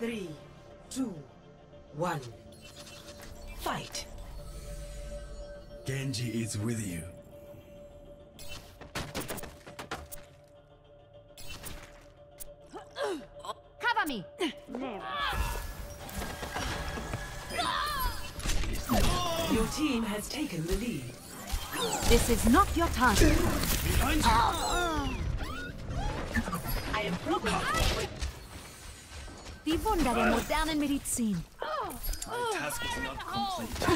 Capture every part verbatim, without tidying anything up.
Three, two, one. Fight. Genji is with you. Cover me! Your team has taken the lead. This is not your time. Behind you! I am programmed. Die Wunder der modernen Medizin. My task is not complete.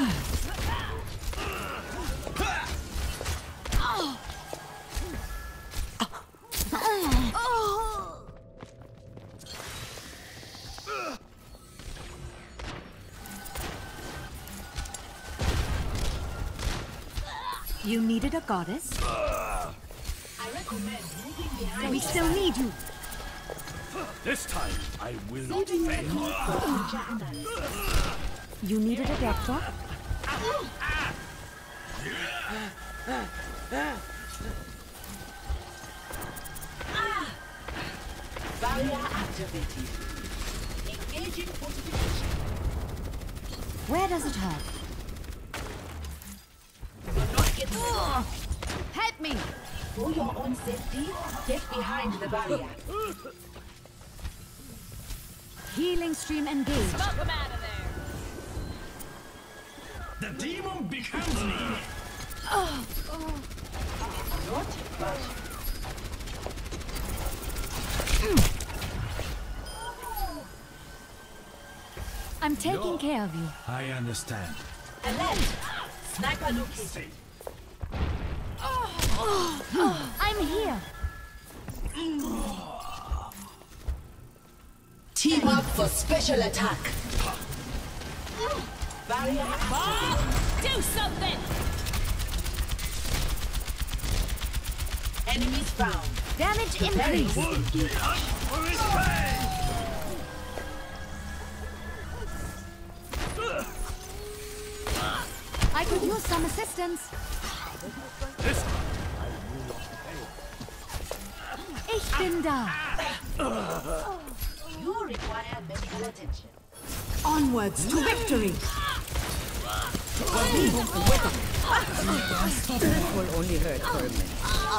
You needed a goddess? I recommend moving behind. We still need you. This time, I will not fail. You needed a doctor? Barrier activated. Engaging fortification. Where does it hurt? Do not get Ugh. Help me! For your own safety, get behind the barrier. Healing stream engaged. Smoke him out of there. The demon becomes me! Oh, Not but I'm taking No. care of you. I understand. alert! Sniper located. I'm here. Team up for special attack. Barrier activated. Do something! Enemies found. Damage Preparing increased. to engage. For his pain! I could use some assistance. This Ich bin da. You require medical attention. Onwards to victory. That will only hurt for a minute.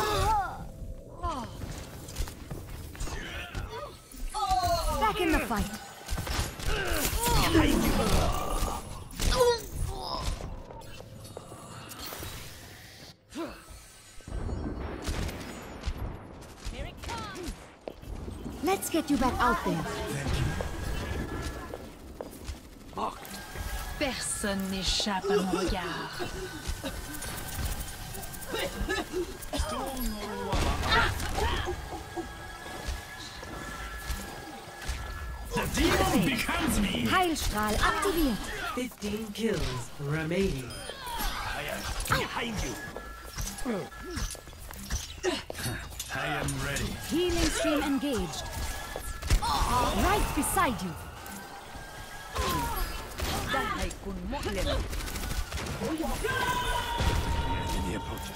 Back in the fight. Here it comes! Let's get you back out there. Thank you. Personne n'échappe à mon regard. The demon becomes me! Heilstrahl aktiviert. Fifteen kills remaining. I am behind you! I am ready. Healing stream engaged. Right beside you. هيكون مؤلم. Enemy approaches.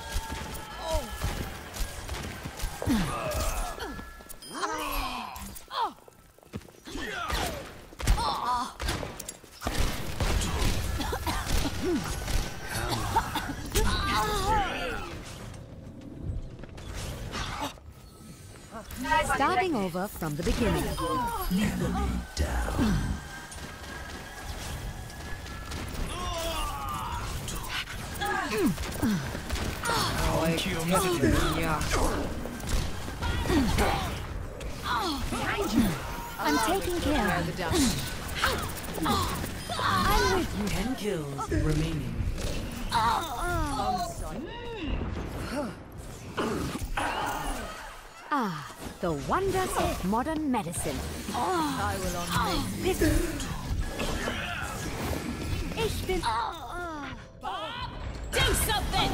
Starting over from the beginning. I'm taking care of it. I'm with you. Ten kills remaining. Ah, the wonders of modern medicine. I will unmask. Ich bin... Do something!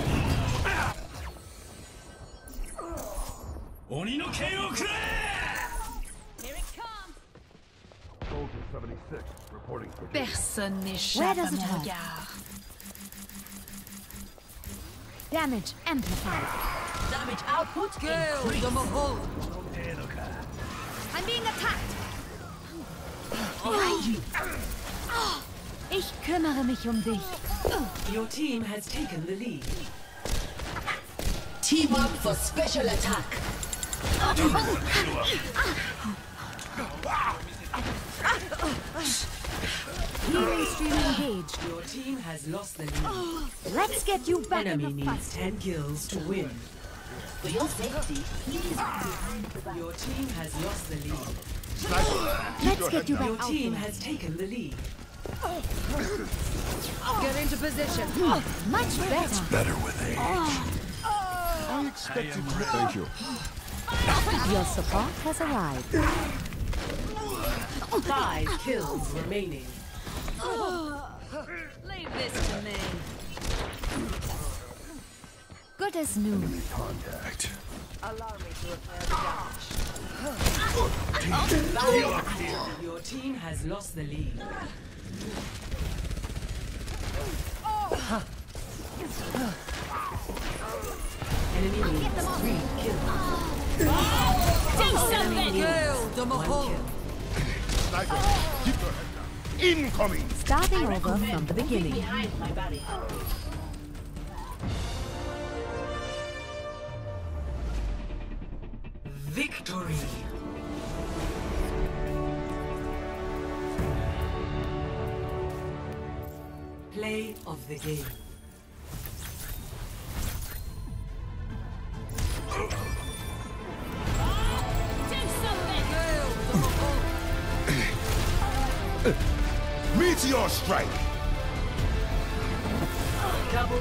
Oni no Kei o kure! Here it comes! Soldier seventy-six, reporting for Personne Where n'échappe does à it mon hurt? regard. Damage amplified. Damage output increased. I'm being attacked. Behind you. Ich kümmere mich um dich. Your team has taken the lead. Team up for special attack. Healing stream engaged. Your team has lost the lead. Let's get you back Enemy in the needs fight. ten kills to win. For your safety, please behind the back. Your team has lost the lead. Let's get you back Your out team there. has taken the lead. Get into position. Much better. Better with age. I expected you. Thank you. Your support has arrived. Five kills remaining. Leave this to me. Good as new. Contact. Allow me to repair the damage. Your team has lost the lead. Enemy needs three kills. Do something! One kill. Sniper, keep your head down. Incoming. Starting over from the beginning. Behind my body. Victory. Play of the game. Do something! Meteor strike. Double.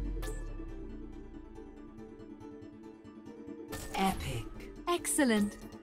Epic. Excellent.